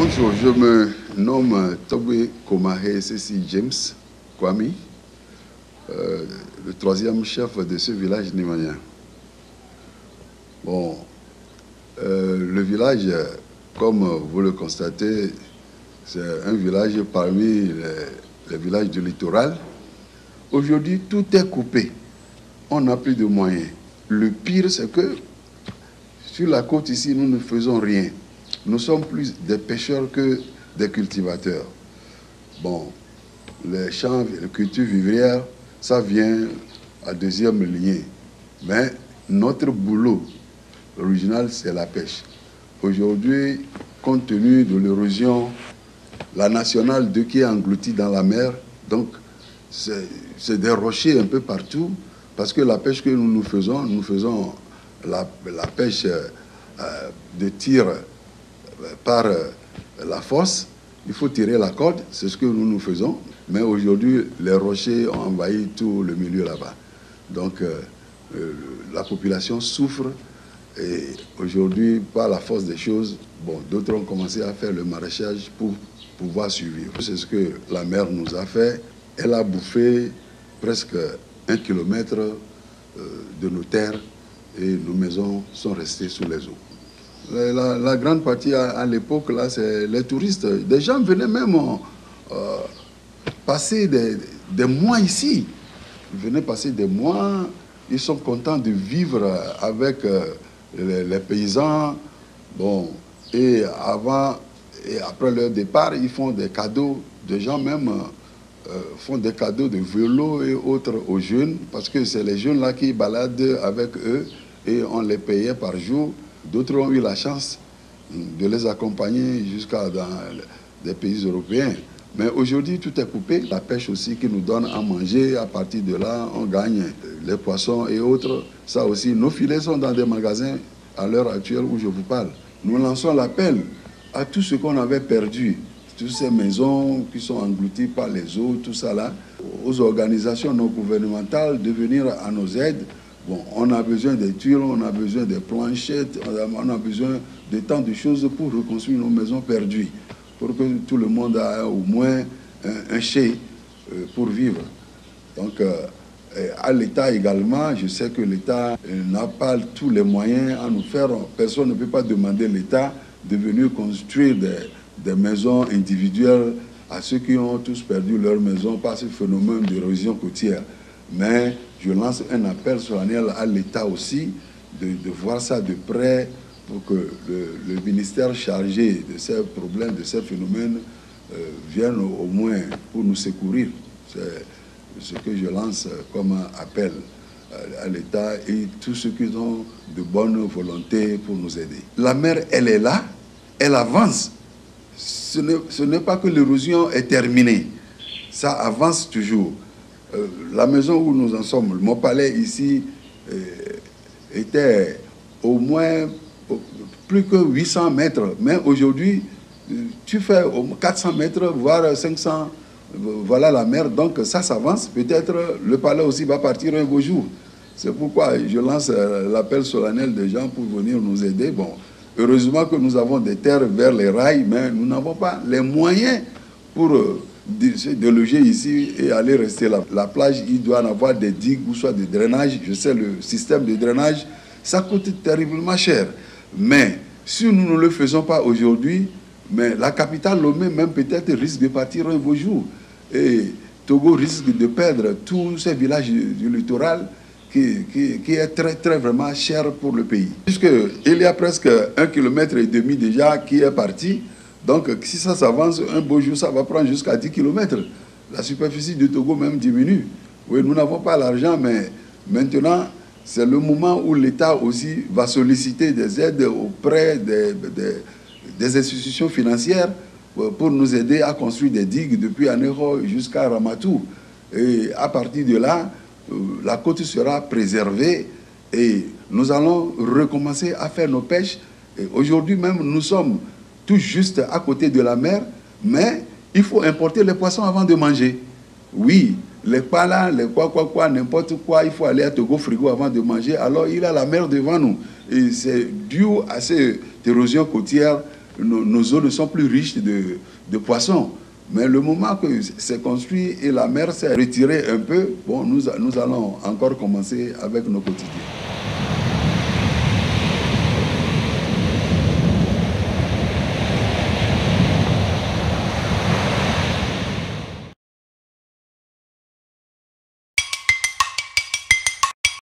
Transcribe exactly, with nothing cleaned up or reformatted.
Bonjour, je me nomme Togbe Komahe Sessi James Kwame, euh, le troisième chef de ce village némanien. Bon, euh, le village, comme vous le constatez, c'est un village parmi les, les villages du littoral. Aujourd'hui, tout est coupé. On n'a plus de moyens. Le pire, c'est que sur la côte ici, nous ne faisons rien. Nous sommes plus des pêcheurs que des cultivateurs. Bon, les champs, les cultures vivrières, ça vient à deuxième lignée. Mais notre boulot original, c'est la pêche. Aujourd'hui, compte tenu de l'érosion, la nationale deux qui est engloutie dans la mer, donc c'est des rochers un peu partout, parce que la pêche que nous nous faisons, nous faisons la, la pêche euh, de tir par euh, la force. Il faut tirer la corde, c'est ce que nous nous faisons. Mais aujourd'hui, les rochers ont envahi tout le milieu là-bas. Donc, euh, euh, la population souffre. Et aujourd'hui, par la force des choses, bon, d'autres ont commencé à faire le maraîchage pour pouvoir survivre. C'est ce que la mer nous a fait. Elle a bouffé presque un kilomètre euh, de nos terres et nos maisons sont restées sous les eaux. La, la, la grande partie à, à l'époque, là, c'est les touristes. Des gens venaient même euh, passer des, des mois ici. Ils venaient passer des mois. Ils sont contents de vivre avec euh, les, les paysans. Bon, et avant et après leur départ, ils font des cadeaux. Des gens même euh, font des cadeaux de vélos et autres aux jeunes, parce que c'est les jeunes là qui baladent avec eux et on les payait par jour. D'autres ont eu la chance de les accompagner jusqu'à dans des pays européens. Mais aujourd'hui, tout est coupé. La pêche aussi qui nous donne à manger, à partir de là, on gagne les poissons et autres. Ça aussi, nos filets sont dans des magasins à l'heure actuelle où je vous parle. Nous lançons l'appel à tout ce qu'on avait perdu, toutes ces maisons qui sont englouties par les eaux, tout ça là, aux organisations non gouvernementales de venir à nos aides. Bon, on a besoin des tuiles, on a besoin des planchettes, on a besoin de tant de choses pour reconstruire nos maisons perdues, pour que tout le monde ait au moins un, un chai euh, pour vivre. Donc, euh, à l'État également, je sais que l'État n'a pas tous les moyens à nous faire. Personne ne peut pas demander à l'État de venir construire des, des maisons individuelles à ceux qui ont tous perdu leur maison par ce phénomène d'érosion côtière. Mais je lance un appel solennel à l'État aussi de, de voir ça de près pour que le, le ministère chargé de ces problèmes, de ces phénomènes, euh, vienne au, au moins pour nous secourir. C'est ce que je lance comme appel à, à l'État et tous ceux qui ont de bonne volonté pour nous aider. La mer, elle est là, elle avance. Ce n'est pas que l'érosion est terminée, ça avance toujours. Euh, la maison où nous en sommes, mon palais ici, euh, était au moins plus que huit cents mètres. Mais aujourd'hui, tu fais quatre cents mètres, voire cinq cents, voilà la mer. Donc ça s'avance. Peut-être le palais aussi va partir un beau jour. C'est pourquoi je lance l'appel solennel des gens pour venir nous aider. Bon, heureusement que nous avons des terres vers les rails, mais nous n'avons pas les moyens pour euh, de, de loger ici et aller rester là. La plage, il doit en avoir des digues ou soit des drainages. Je sais, le système de drainage, ça coûte terriblement cher. Mais si nous ne le faisons pas aujourd'hui, mais la capitale Lomé même peut-être risque de partir un beau jour. Et Togo risque de perdre tous ces villages du, du littoral qui, qui, qui est très, très vraiment cher pour le pays. Puisqu'il y a presque un kilomètre et demi déjà qui est parti. Donc, si ça s'avance, un beau jour, ça va prendre jusqu'à dix kilomètres. La superficie du Togo même diminue. Oui, nous n'avons pas l'argent, mais maintenant, c'est le moment où l'État aussi va solliciter des aides auprès des, des, des institutions financières pour nous aider à construire des digues depuis Anéro jusqu'à Ramatou. Et à partir de là, la côte sera préservée et nous allons recommencer à faire nos pêches. Aujourd'hui même, nous sommes tout juste à côté de la mer, mais il faut importer les poissons avant de manger. Oui, les palas, les quoi, quoi, quoi, n'importe quoi, il faut aller à Togo Frigo avant de manger. Alors, il y a la mer devant nous. Et c'est dû à cette érosion côtière, nos, nos eaux ne sont plus riches de, de poissons. Mais le moment que c'est construit et la mer s'est retirée un peu, bon, nous, nous allons encore commencer avec nos quotidiens.